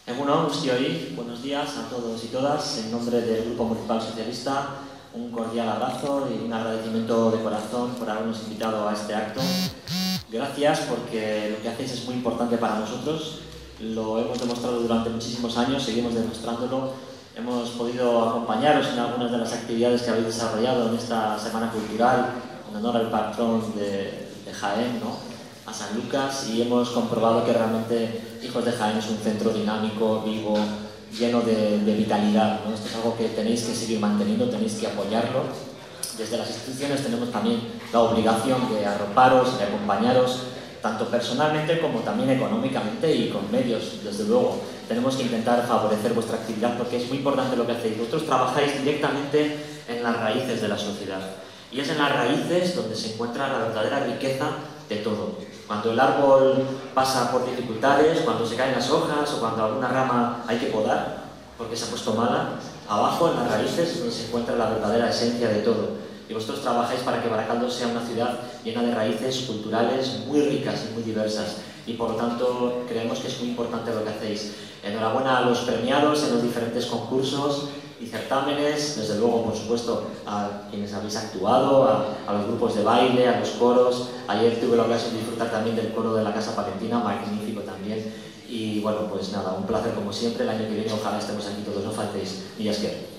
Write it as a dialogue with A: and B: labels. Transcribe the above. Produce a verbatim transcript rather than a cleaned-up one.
A: Egunon, Guztioi, buenos días a todos y todas. En nombre del Grupo Municipal Socialista, un cordial abrazo y un agradecimiento de corazón por habernos invitado a este acto. Gracias porque lo que hacéis es muy importante para nosotros. Lo hemos demostrado durante muchísimos años, seguimos demostrándolo. Hemos podido acompañaros en algunas de las actividades que habéis desarrollado en esta Semana Cultural en honor al patrón de, de Jaén, ¿no?, a San Lucas, y hemos comprobado que realmente Hijos de Jaén es un centro dinámico, vivo, lleno de, de vitalidad, ¿no? Esto es algo que tenéis que seguir manteniendo, tenéis que apoyarlo. Desde las instituciones tenemos también la obligación de arroparos, de acompañaros, tanto personalmente como también económicamente y con medios, desde luego. Tenemos que intentar favorecer vuestra actividad porque es muy importante lo que hacéis. Vosotros trabajáis directamente en las raíces de la sociedad y es en las raíces donde se encuentra la verdadera riqueza de todo. Cuando el árbol pasa por dificultades, cuando se caen las hojas o cuando alguna rama hay que podar porque se ha puesto mala, abajo en las raíces es donde se encuentra la verdadera esencia de todo. Y vosotros trabajáis para que Baracaldo sea una ciudad llena de raíces culturales muy ricas y muy diversas, y por lo tanto creemos que es muy importante lo que hacéis. Enhorabuena a los premiados en los diferentes concursos y certámenes, desde luego, por supuesto, a quienes habéis actuado, a, a los grupos de baile, a los coros. Ayer tuve la ocasión de disfrutar también del coro de la Casa Palentina, magnífico también. Y bueno, pues nada, un placer como siempre. El año que viene ojalá estemos aquí todos, no faltéis. Ni es que.